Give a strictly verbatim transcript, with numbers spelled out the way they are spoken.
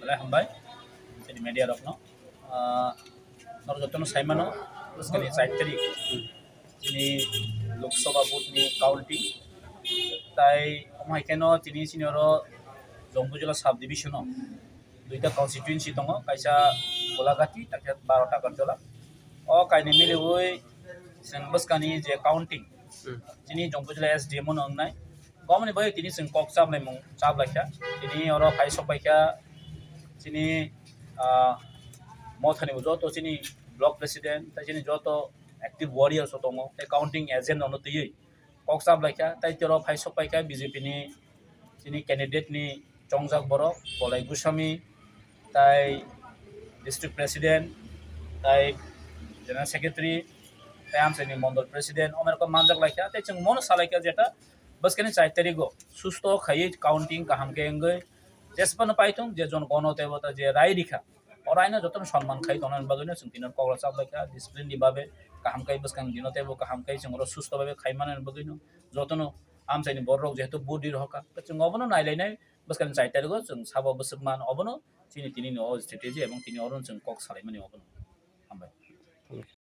bela hambai jadi media rokno nor jotono saimano skani side tari ini Lok Sabha vote ni counting tai amai keno tini sinoro Jompu Jila sub division o duita constituency tongo kaisa Golagati takya twelve ta kantola o kaini mili oi sen baskani je counting tini Jompu Jila S D M no nai gomni bai tini sen kok chap lai mung chap laikha tini oro phai sok paikha tini mothani joto tini block president tai tini joto active warriors tongo tai counting agent ono tui kok chap laikha tai tero phai sok paikha B J P ni tini candidate ni Chongjak Borok Bolai Guswami tai district president tai general secretary tai amsani mondol president omerko manjak laikha tai chung mono salaika jeta baskani chai tarigo susto khai counting kaham ke engai jespan paitung je jon gono tebota je rai rikha oraina joton সম্মান খাই তনন বাগিনো chung tinor kogla chap laikha discipline ni babe kaham kai baskan dino tebo kaham kai chung ro susto babe khai manen bagino jotono amsani borok jehetu budi rohka chung obono nailainai baskan chai tarigo chung sabo busukman obono tini tini no strategy এবং তিনি অরুণ chung kok salai mani obono hambai